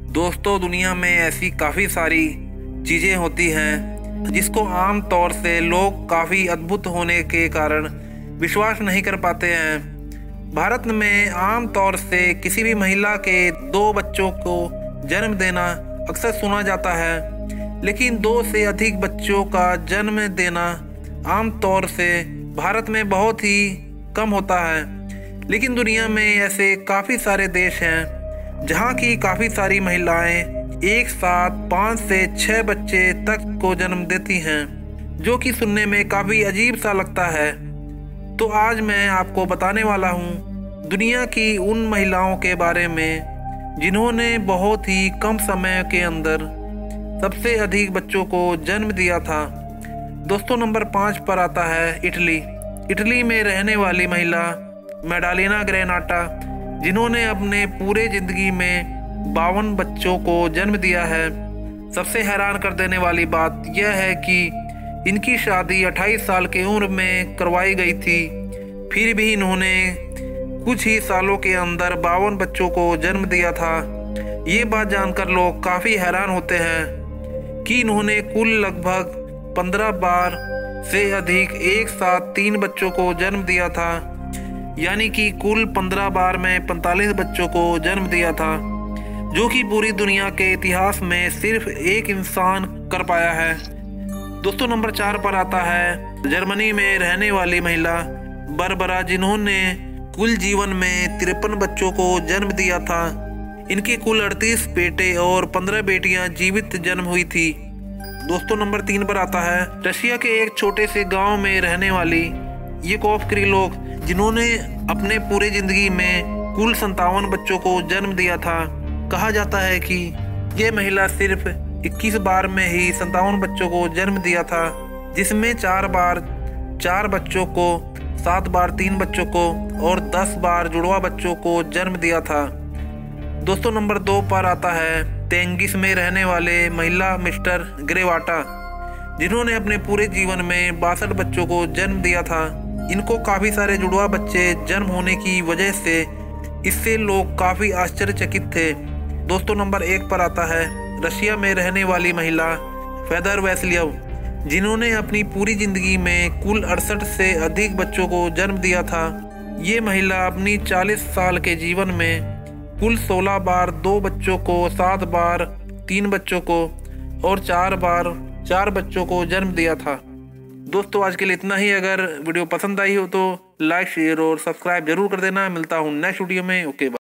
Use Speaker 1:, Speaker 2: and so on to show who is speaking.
Speaker 1: दोस्तों, दुनिया में ऐसी काफ़ी सारी चीज़ें होती हैं जिसको आम तौर से लोग काफ़ी अद्भुत होने के कारण विश्वास नहीं कर पाते हैं। भारत में आम तौर से किसी भी महिला के 2 बच्चों को जन्म देना अक्सर सुना जाता है, लेकिन 2 से अधिक बच्चों का जन्म देना आम तौर से भारत में बहुत ही कम होता है। लेकिन दुनिया में ऐसे काफ़ी सारे देश हैं जहाँ की काफ़ी सारी महिलाएं एक साथ 5 से 6 बच्चे तक को जन्म देती हैं, जो कि सुनने में काफ़ी अजीब सा लगता है। तो आज मैं आपको बताने वाला हूँ दुनिया की उन महिलाओं के बारे में जिन्होंने बहुत ही कम समय के अंदर सबसे अधिक बच्चों को जन्म दिया था। दोस्तों, नंबर 5 पर आता है इटली। इटली में रहने वाली महिला मैडालिना ग्रेनाटा, जिन्होंने अपने पूरे ज़िंदगी में 52 बच्चों को जन्म दिया है। सबसे हैरान कर देने वाली बात यह है कि इनकी शादी 28 साल की उम्र में करवाई गई थी, फिर भी इन्होंने कुछ ही सालों के अंदर 52 बच्चों को जन्म दिया था। ये बात जानकर लोग काफ़ी हैरान होते हैं कि इन्होंने कुल लगभग 15 बार से अधिक एक साथ 3 बच्चों को जन्म दिया था, यानी कि कुल 15 बार में 45 बच्चों को जन्म दिया था, जो कि पूरी दुनिया के इतिहास में सिर्फ एक इंसान कर पाया है। दोस्तों, नंबर 4 पर आता है जर्मनी में रहने वाली महिला बारबरा, जिन्होंने कुल जीवन में 53 बच्चों को जन्म दिया था। इनके कुल 38 बेटे और 15 बेटियां जीवित जन्म हुई थी। दोस्तों, नंबर 3 पर आता है रशिया के एक छोटे से गांव में रहने वाली येकोव क्रिलोक, जिन्होंने अपने पूरे ज़िंदगी में कुल 57 बच्चों को जन्म दिया था। कहा जाता है कि ये महिला सिर्फ 21 बार में ही 57 बच्चों को जन्म दिया था, जिसमें 4 बार 4 बच्चों को, 7 बार 3 बच्चों को और 10 बार जुड़वा बच्चों को जन्म दिया था। दोस्तों, नंबर 2 पर आता है तेंगिस में रहने वाले महिला मिस्टर ग्रेवाटा, जिन्होंने अपने पूरे जीवन में 62 बच्चों को जन्म दिया था। इनको काफ़ी सारे जुड़वा बच्चे जन्म होने की वजह से इससे लोग काफ़ी आश्चर्यचकित थे। दोस्तों, नंबर 1 पर आता है रशिया में रहने वाली महिला फेदर वैसिलियव, जिन्होंने अपनी पूरी ज़िंदगी में कुल 68 से अधिक बच्चों को जन्म दिया था। ये महिला अपनी 40 साल के जीवन में कुल 16 बार 2 बच्चों को, 7 बार 3 बच्चों को और 4 बार 4 बच्चों को जन्म दिया था। दोस्तों, आज के लिए इतना ही। अगर वीडियो पसंद आई हो तो लाइक, शेयर और सब्सक्राइब जरूर कर देना। मिलता हूँ नेक्स्ट वीडियो में। Okay, bye.